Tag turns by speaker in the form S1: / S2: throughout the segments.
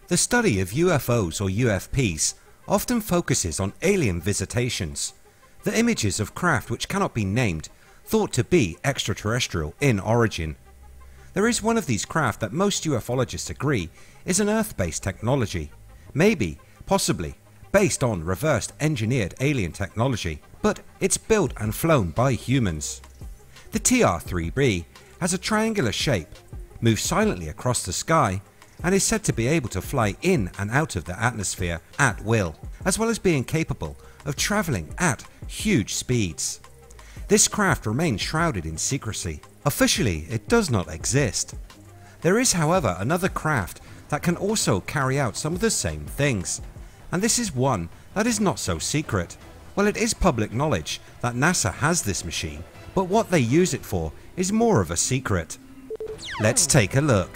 S1: The study of UFOs or UFPs often focuses on alien visitations, the images of craft which cannot be named, thought to be extraterrestrial in origin. There is one of these craft that most ufologists agree is an Earth-based technology, maybe, possibly, based on reversed engineered alien technology, but it's built and flown by humans. The TR-3B has a triangular shape, moves silently across the sky, and is said to be able to fly in and out of the atmosphere at will, as well as being capable of travelling at huge speeds. This craft remains shrouded in secrecy. Officially, it does not exist. There is, however, another craft that can also carry out some of the same things, and this is one that is not so secret. Well, it is public knowledge that NASA has this machine, but what they use it for is more of a secret. Let's take a look.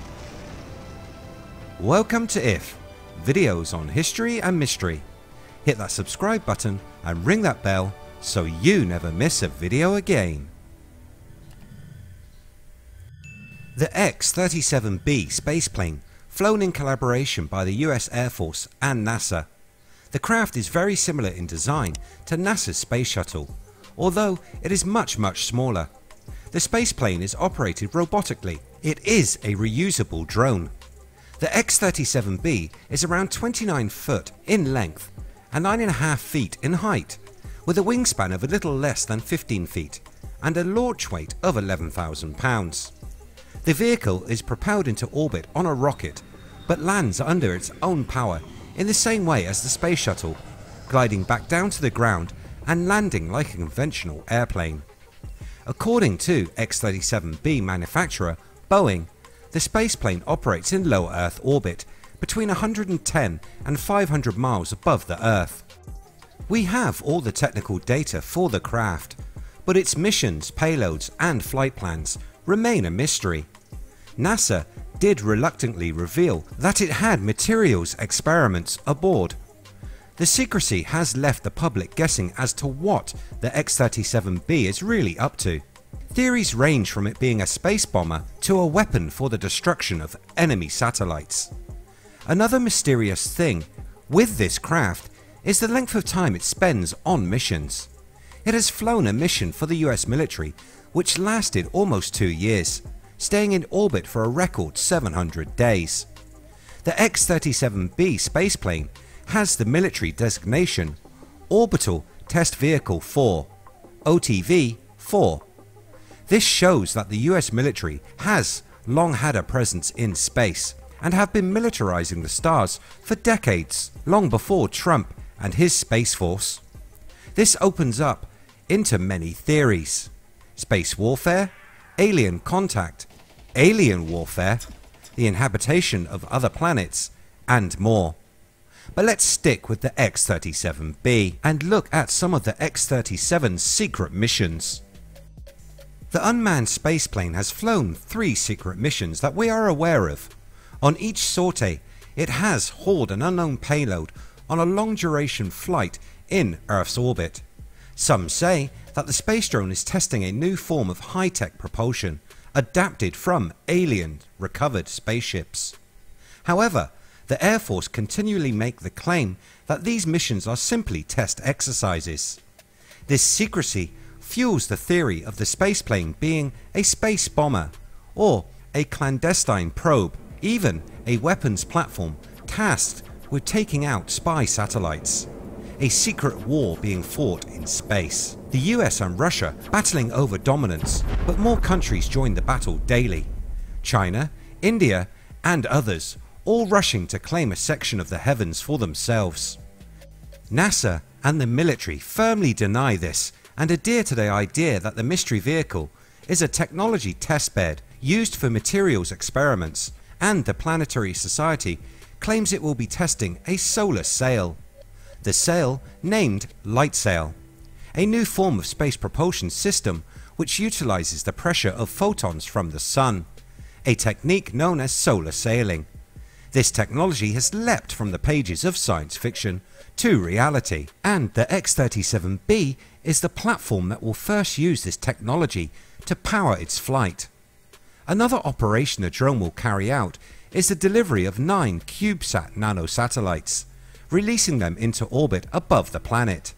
S1: Welcome to IF, videos on history and mystery. Hit that subscribe button and ring that bell so you never miss a video again. The X-37B spaceplane, flown in collaboration by the US Air Force and NASA. The craft is very similar in design to NASA's space shuttle, although it is much smaller. The spaceplane is operated robotically. It is a reusable drone. The X-37B is around 29 foot in length and 9.5 feet in height, with a wingspan of a little less than 15 feet and a launch weight of 11,000 pounds. The vehicle is propelled into orbit on a rocket, but lands under its own power in the same way as the space shuttle, gliding back down to the ground and landing like a conventional airplane. According to X-37B manufacturer Boeing, the spaceplane operates in low Earth orbit between 110 and 500 miles above the Earth. We have all the technical data for the craft, but its missions, payloads and flight plans remain a mystery. NASA did reluctantly reveal that it had materials experiments aboard. The secrecy has left the public guessing as to what the X-37B is really up to. Theories range from it being a space bomber to a weapon for the destruction of enemy satellites. Another mysterious thing with this craft is the length of time it spends on missions. It has flown a mission for the US military which lasted almost 2 years, staying in orbit for a record 700 days. The X-37B spaceplane has the military designation Orbital Test Vehicle 4, OTV-4. This shows that the US military has long had a presence in space and have been militarizing the stars for decades, long before Trump and his Space Force. This opens up into many theories: space warfare, alien contact, alien warfare, the inhabitation of other planets, and more. But let's stick with the X-37B and look at some of the X-37's secret missions. The unmanned spaceplane has flown 3 secret missions that we are aware of. On each sortie, it has hauled an unknown payload on a long duration flight in Earth's orbit. Some say that the space drone is testing a new form of high-tech propulsion adapted from alien recovered spaceships. However, the Air Force continually make the claim that these missions are simply test exercises. This secrecy fuels the theory of the spaceplane being a space bomber or a clandestine probe, even a weapons platform tasked with taking out spy satellites. A secret war being fought in space. The US and Russia battling over dominance, but more countries join the battle daily. China, India and others all rushing to claim a section of the heavens for themselves. NASA and the military firmly deny this and adhere to the idea that the mystery vehicle is a technology testbed used for materials experiments, and the Planetary Society claims it will be testing a solar sail. The sail named Light Sail, a new form of space propulsion system which utilizes the pressure of photons from the sun, a technique known as solar sailing. This technology has leapt from the pages of science fiction to reality, and the X-37B is the platform that will first use this technology to power its flight. Another operation the drone will carry out is the delivery of 9 CubeSat nanosatellites, releasing them into orbit above the planet.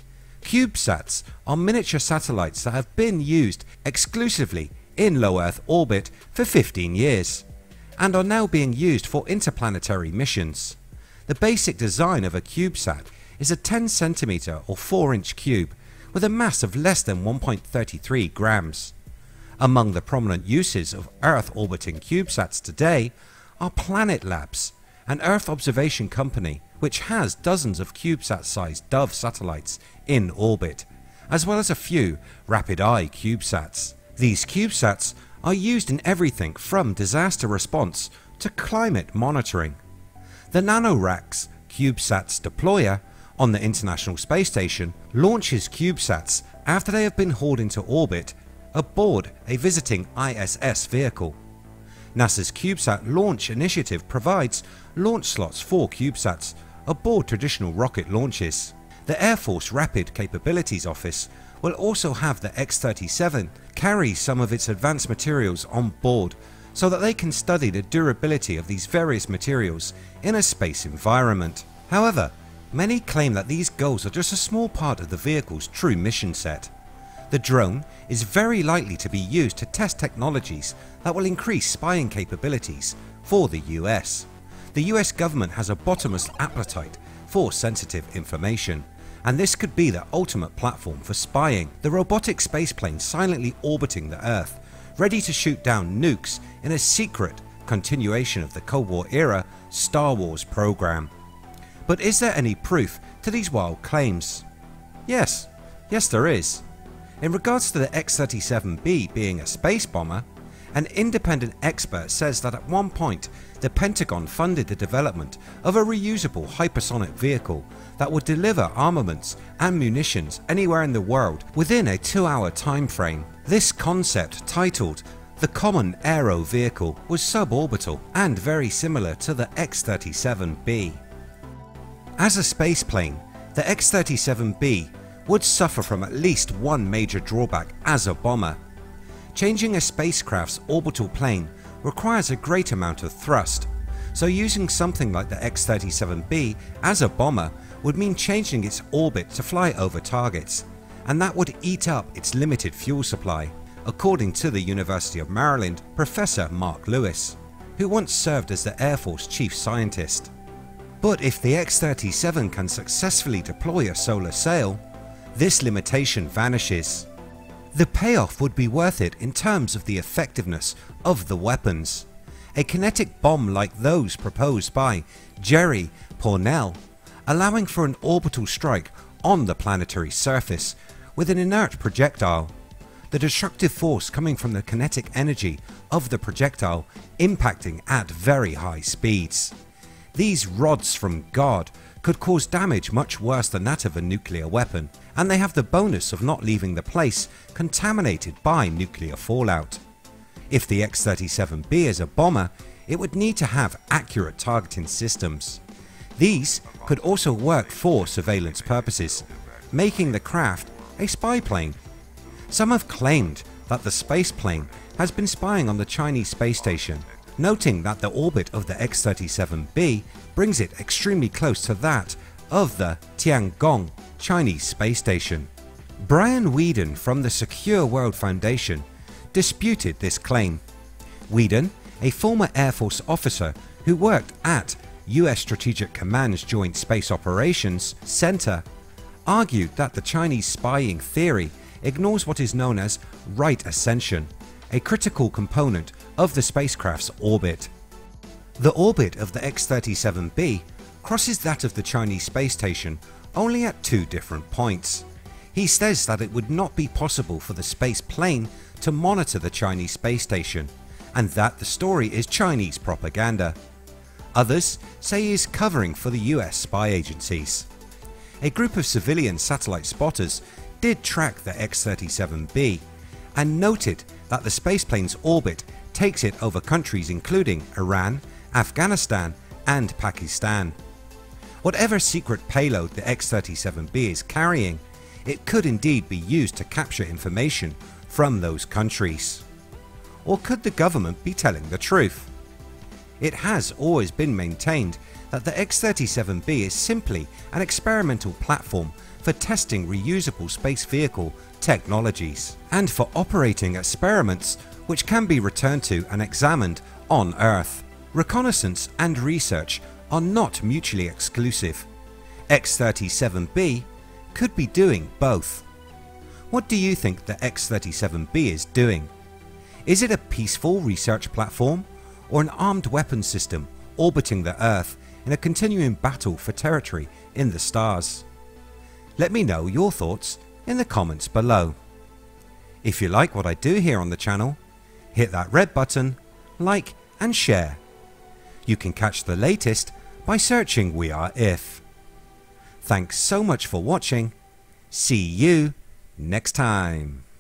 S1: CubeSats are miniature satellites that have been used exclusively in low Earth orbit for 15 years and are now being used for interplanetary missions. The basic design of a CubeSat is a 10 cm or 4-inch cube with a mass of less than 1.33 grams. Among the prominent uses of Earth orbiting CubeSats today are Planet Labs, an Earth observation company which has dozens of CubeSat-sized Dove satellites in orbit, as well as a few rapid-eye CubeSats. These CubeSats are used in everything from disaster response to climate monitoring. The NanoRacks CubeSats deployer on the International Space Station launches CubeSats after they have been hauled into orbit aboard a visiting ISS vehicle. NASA's CubeSat launch initiative provides launch slots for CubeSats aboard traditional rocket launches. The Air Force Rapid Capabilities Office will also have the X-37 carry some of its advanced materials on board so that they can study the durability of these various materials in a space environment. However, many claim that these goals are just a small part of the vehicle's true mission set. The drone is very likely to be used to test technologies that will increase spying capabilities for the US. The US government has a bottomless appetite for sensitive information, and this could be the ultimate platform for spying. The robotic spaceplane silently orbiting the Earth, ready to shoot down nukes in a secret continuation of the Cold War era Star Wars program. But is there any proof to these wild claims? Yes there is. In regards to the X-37B being a space bomber, an independent expert says that at one point the Pentagon funded the development of a reusable hypersonic vehicle that would deliver armaments and munitions anywhere in the world within a 2-hour time frame. This concept, titled the Common Aero Vehicle, was suborbital and very similar to the X-37B. As a spaceplane, the X-37B would suffer from at least one major drawback as a bomber. Changing a spacecraft's orbital plane requires a great amount of thrust, so using something like the X-37B as a bomber would mean changing its orbit to fly over targets, and that would eat up its limited fuel supply, according to the University of Maryland Professor Mark Lewis, who once served as the Air Force chief scientist. But if the X-37 can successfully deploy a solar sail, this limitation vanishes. The payoff would be worth it in terms of the effectiveness of the weapons. A kinetic bomb like those proposed by Jerry Pournelle, allowing for an orbital strike on the planetary surface with an inert projectile, the destructive force coming from the kinetic energy of the projectile impacting at very high speeds. These rods from God could cause damage much worse than that of a nuclear weapon, and they have the bonus of not leaving the place contaminated by nuclear fallout. If the X-37B is a bomber, it would need to have accurate targeting systems. These could also work for surveillance purposes, making the craft a spy plane. Some have claimed that the space plane has been spying on the Chinese space station, noting that the orbit of the X-37B brings it extremely close to that of the Tiangong Chinese space station. Brian Whedon from the Secure World Foundation disputed this claim. Whedon, a former Air Force officer who worked at US Strategic Command's Joint Space Operations Center, argued that the Chinese spying theory ignores what is known as right ascension, a critical component of the spacecraft's orbit. The orbit of the X-37B crosses that of the Chinese space station only at 2 different points. He says that it would not be possible for the space plane to monitor the Chinese space station, and that the story is Chinese propaganda. Others say he is covering for the US spy agencies. A group of civilian satellite spotters did track the X-37B and noted that the spaceplane's orbit takes it over countries including Iran, Afghanistan and Pakistan. Whatever secret payload the X-37B is carrying, it could indeed be used to capture information from those countries. Or could the government be telling the truth? It has always been maintained that the X-37B is simply an experimental platform for testing reusable space vehicle technologies and for operating experiments which can be returned to and examined on Earth. Reconnaissance and research are not mutually exclusive. X-37B could be doing both. What do you think the X-37B is doing? Is it a peaceful research platform or an armed weapons system orbiting the Earth in a continuing battle for territory in the stars? Let me know your thoughts in the comments below. If you like what I do here on the channel, hit that red button, like and share. You can catch the latest by searching We Are If. Thanks so much for watching. See you next time.